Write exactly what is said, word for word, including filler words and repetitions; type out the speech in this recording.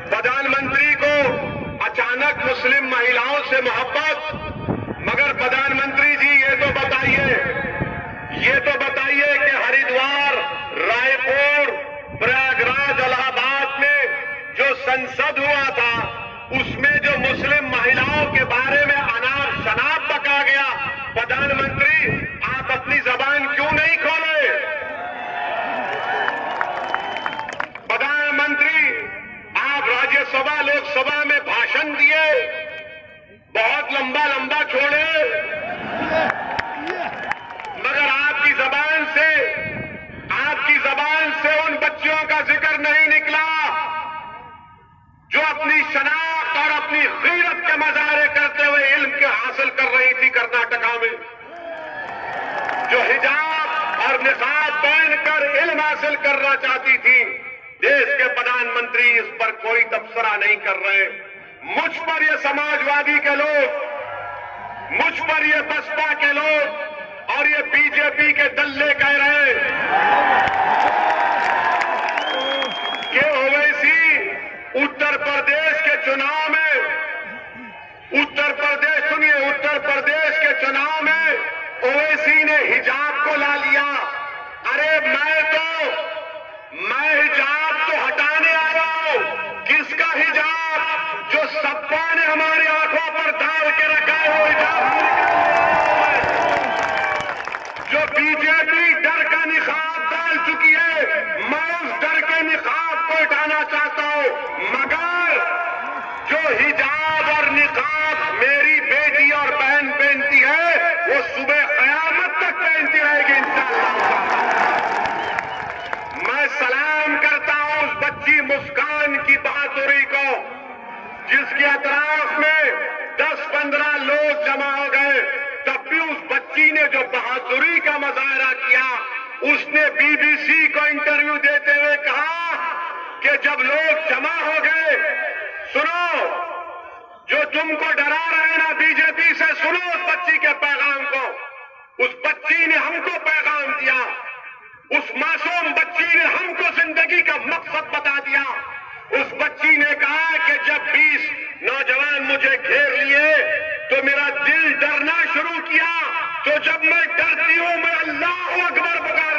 प्रधानमंत्री को अचानक मुस्लिम महिलाओं से मोहब्बत। मगर प्रधानमंत्री जी ये तो बताइए, ये तो बताइए कि हरिद्वार, रायपुर, प्रयागराज, इलाहाबाद में जो संसद हुआ था उसमें जो मुस्लिम महिलाओं के बारे में अनाप शनाप बका गया, प्रधानमंत्री आप अपनी जबान क्यों नहीं खोले? प्रधानमंत्री आप राज्यसभा लोकसभा में भाषण दिए, बहुत लंबा लंबा छोड़े, मगर आपकी जबान से आपकी जबान से उन बच्चियों का जिक्र नहीं निकला जो अपनी शनाख्त और अपनी गैरत के मजारे करते हुए इल्म के हासिल कर रही थी कर्नाटका में, जो हिजाब और निकाब पहनकर इल्म हासिल करना चाहती थी। देश के प्रधानमंत्री इस पर कोई तबसरा नहीं कर रहे। मुझ पर ये समाजवादी के लोग, मुझ पर ये बसपा के लोग और ये बीजेपी के दल्ले कह रहे कि ओवैसी उत्तर प्रदेश के चुनाव में, उत्तर प्रदेश सुनिए, उत्तर प्रदेश के चुनाव में ओवैसी ने हिजाब को ला लिया। अरे मैं तो मैं हिजाब तो हटाने आया हूं। किसका हिजाब? जो सपा ने हमारी आंखों पर डाल के रखा है वो हिजाब, जो बीजेपी डर का निकाब डाल चुकी है, मैं उस डर के निकाब को हटाना चाहता हूं। मगर जो हिजाब और निकाब मेरी बेटी और बहन पहनती है वो सुबह कयामत तक पहनती रहेगी इंशाअल्लाह। मैं सलाम करता हूं उस बच्ची मुस्कान की बहादुरी को, जिसके अतराफ में दस पंद्रह लोग जमा हो गए, तब भी उस बच्ची ने जो बहादुरी का मुजाहरा किया। उसने बीबीसी को इंटरव्यू देते हुए कहा कि जब लोग जमा हो गए, सुनो, जो तुमको डरा रहे ना बीजेपी से, सुनो उस बच्ची के पैगाम को। उस बच्ची ने हमको पैगाम दिया, उस मासूम बच्ची ने हमको जिंदगी का मकसद बता दिया। उस बच्ची ने कहा कि जब बीस नौजवान मुझे घेर लिए तो मेरा दिल डरना शुरू किया, तो जब मैं डरती हूं मैं अल्लाह अकबर पुकार